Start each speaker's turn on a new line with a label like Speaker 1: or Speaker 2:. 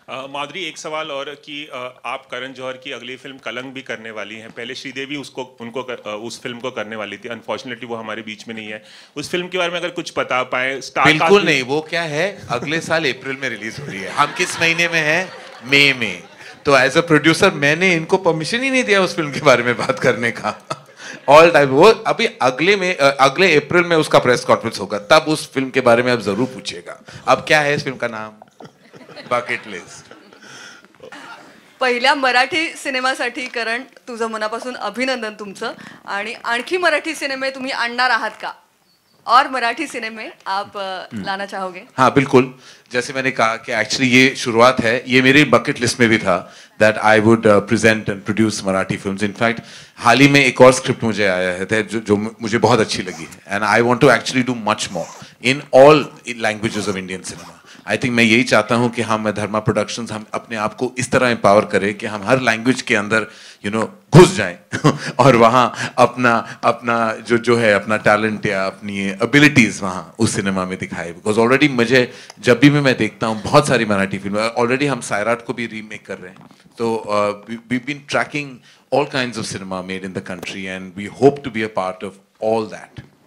Speaker 1: माधुरी, एक सवाल और कि आप करण जौहर की अगली फिल्म कलंक भी करने वाली हैं। पहले श्रीदेवी उस फिल्म को करने वाली थी, अनफॉर्चुनेटली वो हमारे बीच में नहीं है। उस फिल्म के बारे में अगर कुछ बता पाए। स्टार कास्ट
Speaker 2: बिल्कुल नहीं, वो क्या है, अगले साल अप्रैल में रिलीज हो रही है। हम किस महीने में हैं? मई में। तो एज अ प्रोड्यूसर मैंने इनको परमिशन ही नहीं दिया उस फिल्म के बारे में बात करने का। ऑल टाइम वो अभी अगले अप्रैल में उसका प्रेस कॉन्फ्रेंस होगा, तब उस फिल्म के बारे में आप जरूर पूछिएगा। अब क्या है इस फिल्म का नाम? Bucket list.
Speaker 3: पहिल्या मराठी सिनेमासाठी करण, तुझं मनापासून अभिनंदन तुमचं। आणि आणखी मराठी सिनेमे तुम्ही आणणार आहात का? और मराठी सिनेमे आप लाना चाहोगे?
Speaker 2: हाँ बिल्कुल, जैसे मैंने कहा कि एक्चुअली ये शुरुआत है, ये मेरी बकेट लिस्ट में भी था that I would present and produce Marathi films. In fact हाल ही में एक और स्क्रिप्ट मुझे आया है जो मुझे बहुत अच्छी लगी, and I want to actually do much more in all languages of Indian cinema. I think मैं यही चाहता हूँ कि हम धर्मा प्रोडक्शंस हम अपने आप को इस तरह एम्पावर करें कि हम हर लैंग्वेज के अंदर घुस जाएं और वहाँ अपना अपना जो है अपना टैलेंट या अपनी एबिलिटीज वहाँ उस सिनेमा में दिखाए। बिकॉज ऑलरेडी मुझे जब भी मैं देखता हूँ बहुत सारी मराठी फिल्में, ऑलरेडी हम सायराट को भी रीमेक कर रहे हैं। तो we been tracking all kinds of cinema made in the country, and we hope to be a part of all that.